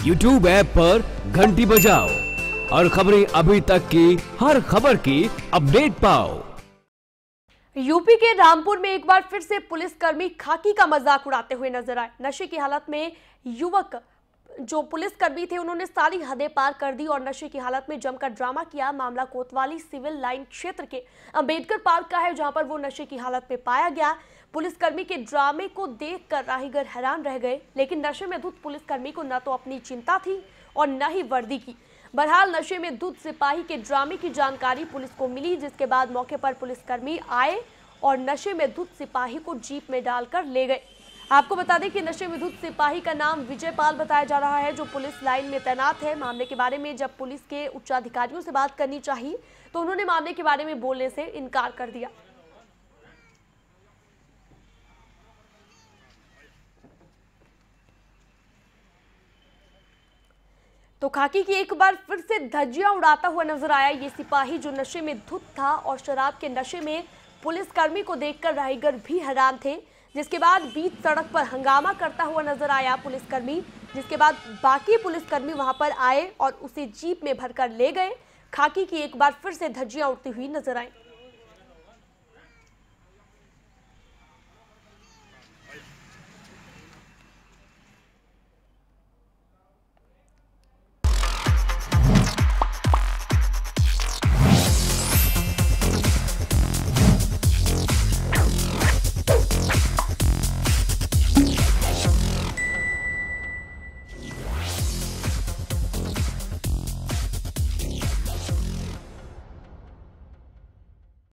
YouTube app पर घंटी बजाओ और खबरें अभी तक की हर खबर की अपडेट पाओ। यूपी के रामपुर में एक बार फिर से पुलिसकर्मी खाकी का मजाक उड़ाते हुए नजर आए। नशे की हालत में युवक जो पुलिसकर्मी थे उन्होंने सारी हदें पार कर दी और नशे की हालत में जमकर ड्रामा किया। मामला कोतवाली सिविल लाइन क्षेत्र के अंबेडकर पार्क का है, जहां पर वो नशे की हालत में पाया गया। पुलिसकर्मी के ड्रामे को देखकर राहगीर हैरान रह गए, लेकिन नशे में धुत पुलिसकर्मी को न तो अपनी चिंता थी और न ही वर्दी की। बहरहाल नशे में धुत सिपाही के ड्रामे की जानकारी पुलिस को मिली, जिसके बाद मौके पर पुलिसकर्मी आए और नशे में धुत सिपाही को जीप में डालकर ले गए। आपको बता दें कि नशे में धुत सिपाही का नाम विजय पाल बताया जा रहा है, जो पुलिस लाइन में तैनात है। मामले के बारे में जब पुलिस के उच्चाधिकारियों से बात करनी चाहिए तो उन्होंने मामले के बारे में बोलने से इनकार कर दिया। तो खाकी की एक बार फिर से धज्जियां उड़ाता हुआ नजर आया ये सिपाही, जो नशे में धुत था और शराब के नशे में पुलिसकर्मी को देखकर राहगीर भी हैरान थे। जिसके बाद बीच सड़क पर हंगामा करता हुआ नजर आया पुलिसकर्मी, जिसके बाद बाकी पुलिसकर्मी वहां पर आए और उसे जीप में भरकर ले गए। खाकी की एक बार फिर से धज्जियां उड़ती हुई नजर आई।